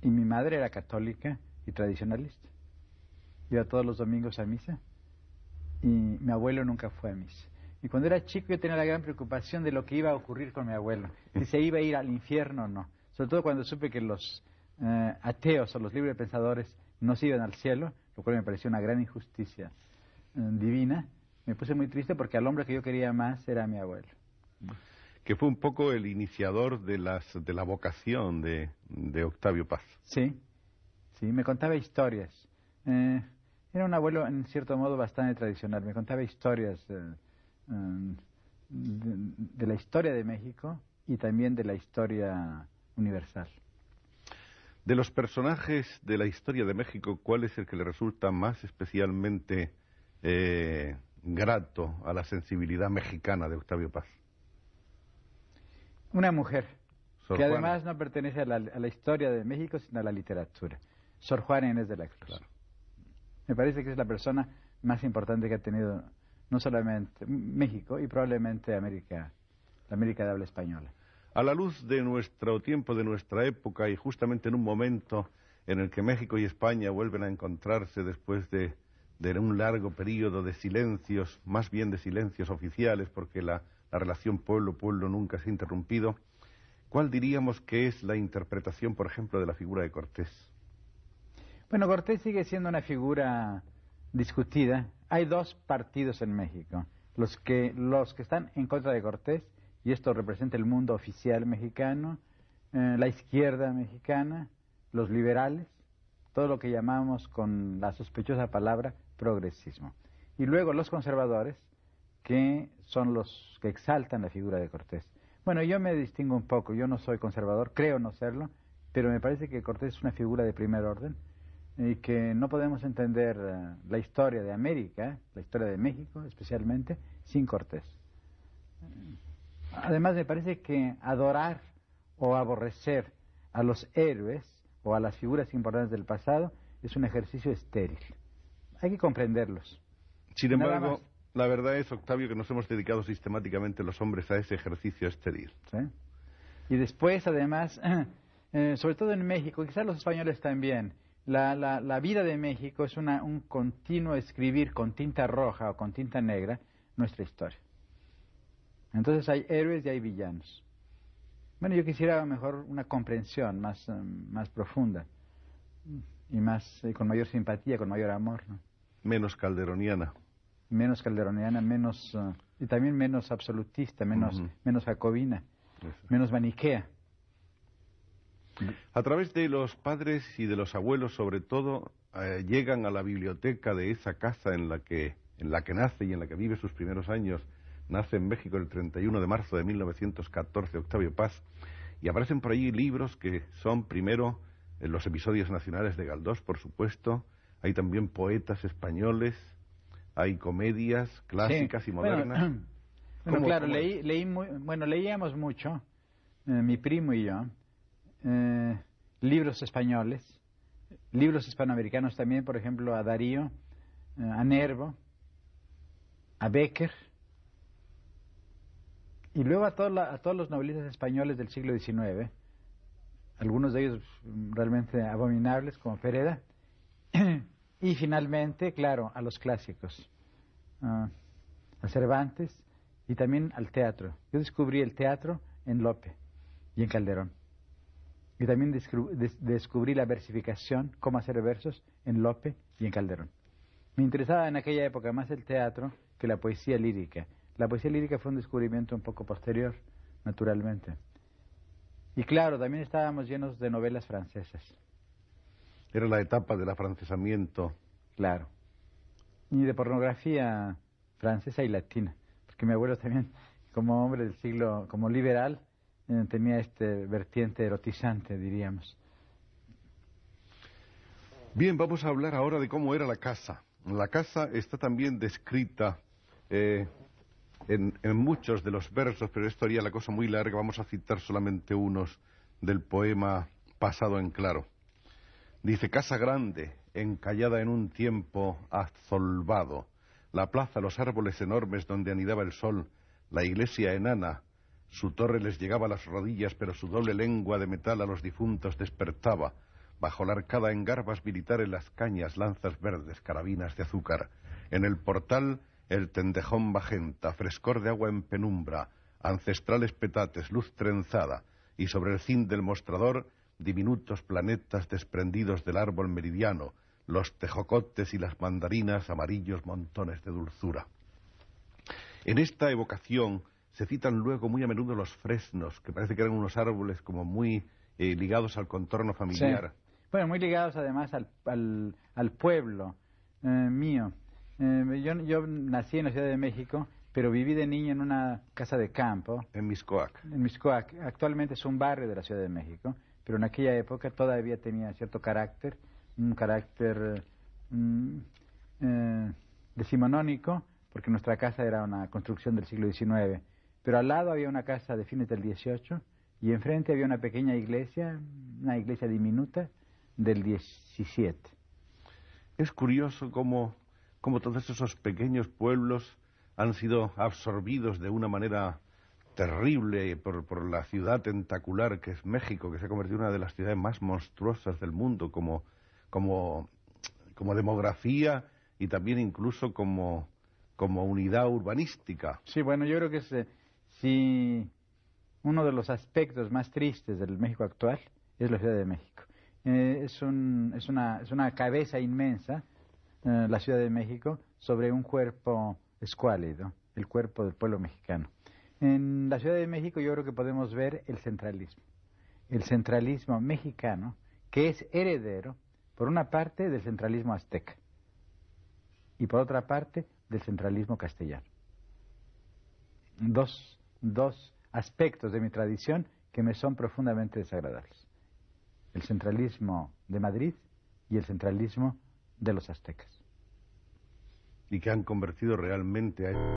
Y mi madre era católica y tradicionalista. Iba todos los domingos a misa y mi abuelo nunca fue a misa. Y cuando era chico yo tenía la gran preocupación de lo que iba a ocurrir con mi abuelo, si se iba a ir al infierno o no. Sobre todo cuando supe que los ateos o los libres pensadores no se iban al cielo, lo cual me pareció una gran injusticia divina. Me puse muy triste porque al hombre que yo quería más era mi abuelo. Que fue un poco el iniciador de la vocación de Octavio Paz. Sí, sí, me contaba historias. Era un abuelo en cierto modo bastante tradicional. Me contaba historias de la historia de México y también de la historia universal. De los personajes de la historia de México, ¿cuál es el que le resulta más especialmente grato a la sensibilidad mexicana de Octavio Paz? Una mujer, Sor que Juana. además no pertenece a la historia de México, sino a la literatura. Sor Juana Inés de la Cruz. Claro. Me parece que es la persona más importante que ha tenido no solamente México y probablemente la América de habla española. A la luz de nuestro tiempo, de nuestra época, y justamente en un momento en el que México y España vuelven a encontrarse después de un largo periodo de silencios, más bien de silencios oficiales, porque la relación pueblo-pueblo nunca se ha interrumpido, ¿cuál diríamos que es la interpretación, por ejemplo, de la figura de Cortés? Bueno, Cortés sigue siendo una figura discutida. Hay dos partidos en México. Los que están en contra de Cortés, y esto representa el mundo oficial mexicano, la izquierda mexicana, los liberales, todo lo que llamamos con la sospechosa palabra progresismo. Y luego los conservadores, que son los que exaltan la figura de Cortés. Bueno, yo me distingo un poco, yo no soy conservador, creo no serlo, pero me parece que Cortés es una figura de primer orden y que no podemos entender la historia de América, la historia de México especialmente, sin Cortés. Además me parece que adorar o aborrecer a los héroes o a las figuras importantes del pasado es un ejercicio estéril. Hay que comprenderlos. Sin Nada embargo, más. la verdad es, Octavio, que nos hemos dedicado sistemáticamente los hombres a ese ejercicio estéril. ¿Sí? Y después, además, sobre todo en México, quizás los españoles también, la vida de México es un continuo escribir con tinta roja o con tinta negra nuestra historia. Entonces hay héroes y hay villanos. Bueno, yo quisiera mejor una comprensión más profunda y con mayor simpatía, con mayor amor, ¿no? Menos calderoniana. Menos calderoniana, y también menos absolutista, menos jacobina, menos maniquea. A través de los padres y de los abuelos, sobre todo, llegan a la biblioteca de esa casa en la que nace y en la que vive sus primeros años. Nace en México el 31 de marzo de 1914, Octavio Paz, y aparecen por allí libros que son, primero, los episodios nacionales de Galdós, por supuesto. Hay también poetas españoles, hay comedias clásicas, sí, y modernas. Bueno, claro, leíamos mucho, mi primo y yo, libros españoles, libros hispanoamericanos también, por ejemplo, a Darío, a Nervo, a Bécquer, y luego a todos los novelistas españoles del siglo XIX, algunos de ellos realmente abominables, como Pereda, y finalmente, claro, a los clásicos, a Cervantes y también al teatro. Yo descubrí el teatro en Lope y en Calderón. Y también descubrí la versificación, cómo hacer versos, en Lope y en Calderón. Me interesaba en aquella época más el teatro que la poesía lírica. La poesía lírica fue un descubrimiento un poco posterior, naturalmente. Y claro, también estábamos llenos de novelas francesas. Era la etapa del afrancesamiento. Claro. Y de pornografía francesa y latina. Porque mi abuelo también, como hombre del siglo, como liberal, tenía este vertiente erotizante, diríamos. Bien, vamos a hablar ahora de cómo era la casa. La casa está también descrita en muchos de los versos, pero esto haría la cosa muy larga. Vamos a citar solamente unos del poema Pasado en Claro. Dice: casa grande, encallada en un tiempo azolvado, la plaza, los árboles enormes donde anidaba el sol, la iglesia enana, su torre les llegaba a las rodillas, pero su doble lengua de metal a los difuntos despertaba. bajo la arcada en garbas militares las cañas, lanzas verdes, carabinas de azúcar. En el portal el tendejón magenta, frescor de agua en penumbra, ancestrales petates, luz trenzada, y sobre el cin del mostrador diminutos planetas desprendidos del árbol meridiano, los tejocotes y las mandarinas, amarillos montones de dulzura. En esta evocación se citan luego muy a menudo los fresnos, que parece que eran unos árboles como muy ligados al contorno familiar. Sí. Bueno, muy ligados además al pueblo mío. Yo nací en la Ciudad de México, pero viví de niño en una casa de campo. En Mixcoac. En Mixcoac. Actualmente es un barrio de la Ciudad de México, pero en aquella época todavía tenía cierto carácter, un carácter decimonónico, porque nuestra casa era una construcción del siglo XIX. Pero al lado había una casa de fines del XVIII y enfrente había una pequeña iglesia, una iglesia diminuta del XVII. Es curioso cómo todos esos pequeños pueblos han sido absorbidos de una manera terrible por la ciudad tentacular que es México, que se ha convertido en una de las ciudades más monstruosas del mundo, como demografía y también incluso como unidad urbanística. Sí, bueno, yo creo que si uno de los aspectos más tristes del México actual es la Ciudad de México. Es una cabeza inmensa, la Ciudad de México, sobre un cuerpo escuálido, el cuerpo del pueblo mexicano. En la Ciudad de México yo creo que podemos ver el centralismo mexicano, que es heredero, por una parte, del centralismo azteca y por otra parte, del centralismo castellano. Dos aspectos de mi tradición que me son profundamente desagradables: el centralismo de Madrid y el centralismo de los aztecas. Y que han convertido realmente a